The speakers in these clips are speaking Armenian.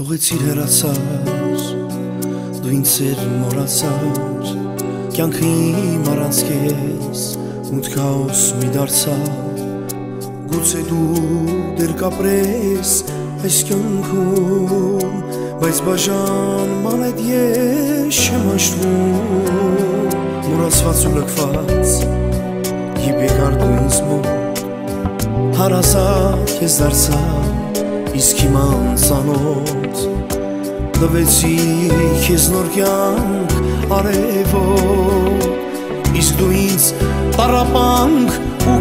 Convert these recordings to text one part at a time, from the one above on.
Թողեցիր հեռացար, դու ինձ էր մոռացար, կյանքը իմ առանց քեզ մութ քաոս մի դարձավ, գուցե դու դեռ կապրես այս կյանքում, բայց բաժանման այդ ես չեմ հաշտվում, մոռացված ու լքված, իբ եկար դու ինձ մոտ, հարազատ քեզ դարձա, իսկ հիմա անծանոթ, տվեցի քեզ նոր կյանք արևոտ, իսկ դու ինձ տառապանք ու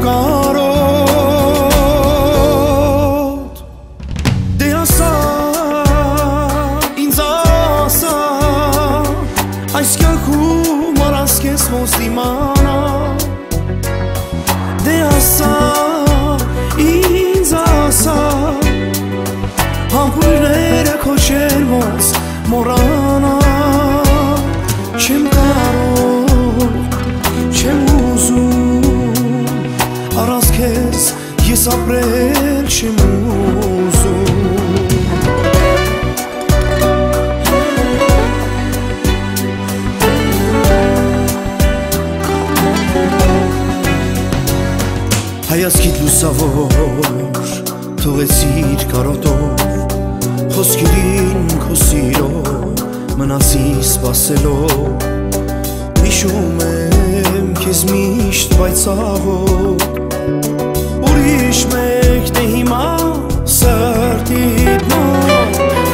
կարոտ, դե ասա, ինձ ասա, այս կյանքում առանց քեզ ոնց դիմանա, դե ասա, ինձ ասա, համբույրները քո շեր ոնց մոռանա, չեմ կարող, չեմ ուզում, առանց քեզ ես ապրել չեմ ուզում, հայացքիդ լուսավոր թողեցիր կարոտով, խոսքերին քո սիրով մնացի սպասելով, հիշում եմ քեզ միշտ պայծառով, ուրիշ մեկն է հիմա սրտիդ մոտ,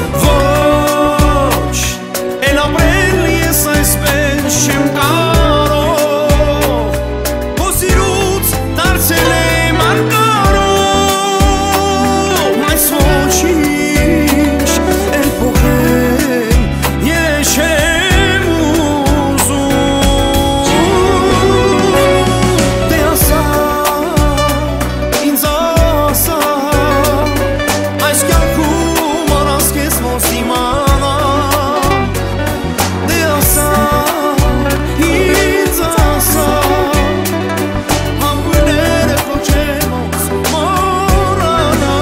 ոչ, էլ ապրել ես այսպես չեմ կարող, քո սիրուց դարձել եմ անկարող, այս ոչինչ էլ փոխել ես չեմ ուզում, դե ասա, ինձ ասա, այս կյանքում առանց քեզ ոնց իմանա, դե ասա, ինձ ասա, համբույրները քո չեմ ոնց մոռանա,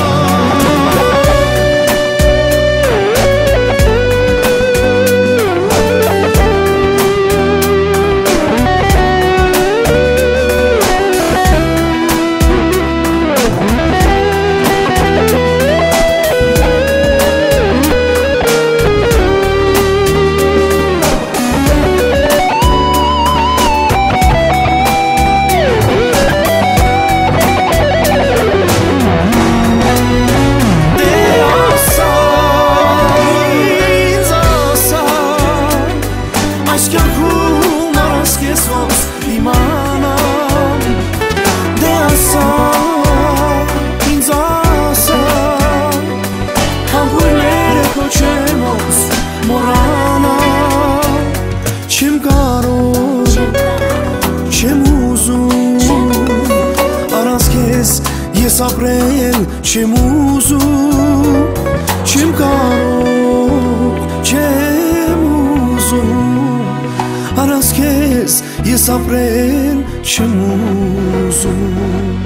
այս կյանքում առանց քեզ ոնց իմանամ, դե ասա, ինձ ասա, համբույրները քո չեմ ոնց մոռանա, չեմ կարող, չեմ ուզում, առանց քեզ ես ապրել չեմ ուզում, չեմ կարող, չեմ ուզում, առանց քեզ ես ապրել չեմ ուզում